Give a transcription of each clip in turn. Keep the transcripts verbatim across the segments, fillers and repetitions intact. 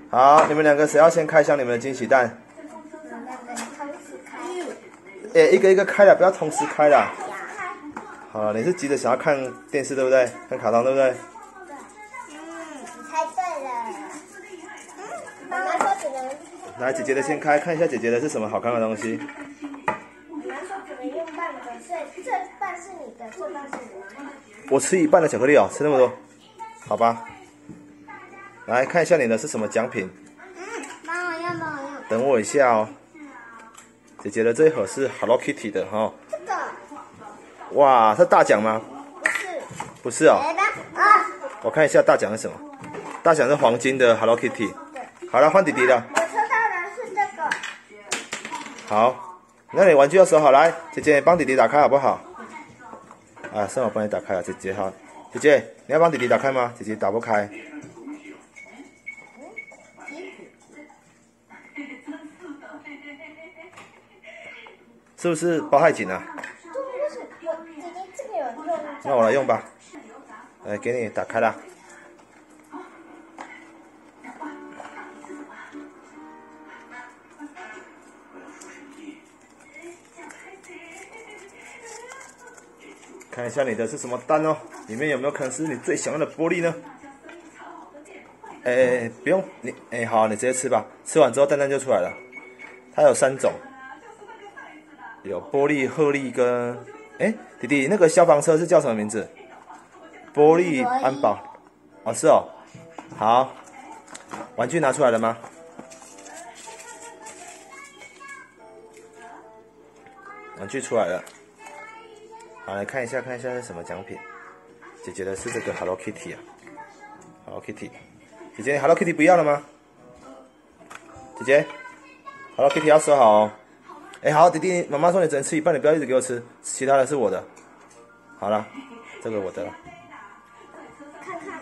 好，你们两个谁要先开箱你们的惊喜蛋？哎、欸，一个一个开了，不要同时开了。好了，你是急着想要看电视对不对？看卡通对不对？ 嗯，你猜对了。嗯，妈妈说只能。 来，姐姐的先开，看一下姐姐的是什么好看的东西。 妈妈说只能用半个，所以这半是你的，这半是我的。 我吃一半的巧克力哦，吃那么多，好吧。来看一下你的是什么奖品。 嗯，帮我用，帮我用。 等我一下哦。姐姐的这一盒是 Hello Kitty 的哈、哦。 这个。 哇，是大奖吗？ 不是。 不是哦。 啊。 我看一下大奖是什么。大奖是黄金的 Hello Kitty。好了，换弟弟了。 我抽到的是这个。 好，那你玩具要收好，来，姐姐帮弟弟打开好不好？啊，算我帮你打开了，姐姐好。姐姐，你要帮弟弟打开吗？姐姐打不开。是不是包太紧了、啊？ 不是，我姐姐这个有用。 那我来用吧。来，给你打开了。看一下你的是什么蛋哦，里面有没有可能是你最想要的玻璃呢？哎、欸，不用你，哎、欸，好，你直接吃吧。吃完之后蛋蛋就出来了。它有三种，有玻璃、鹤立跟，哎、欸，弟弟，那个消防车是叫什么名字？玻璃安保。哦，是哦。好，玩具拿出来了吗？玩具出来了。好，来看一下，看一下是什么奖品。姐姐的是这个 Hello Kitty 啊 ，Hello Kitty。姐姐 ，Hello Kitty 不要了吗？姐姐 ，Hello Kitty 要收好哦。哎，好，弟弟，妈妈说你只能吃一半，你不要一直给我吃，其他的是我的。好了，这个我的了。 看看。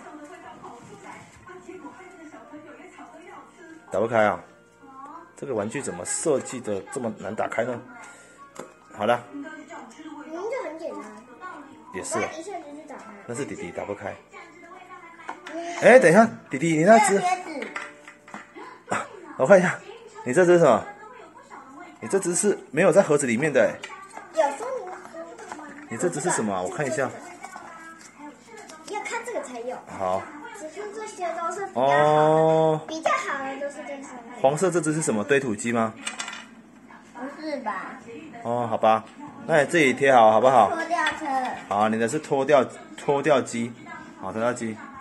打不开啊？这个玩具怎么设计的这么难打开呢？好了。 明明就很简单。 也是啊。 一下子就打开。 那是弟弟打不开。哎、欸，等一下，弟弟，你那只，啊，我看一下，你这只是什么？你这只是没有在盒子里面的哎。 有说明书。 你这只是什么、啊？我看一下。 要看这个才有。 好。 只是这些都是比较好的， 哦、 比较好的都是这些。 黄色这只是什么？堆土机吗？ 不是吧？ 哦，好吧，那你自己贴好，好不好？ 拖吊车。 好，你的是拖吊拖吊机，好，拖吊机。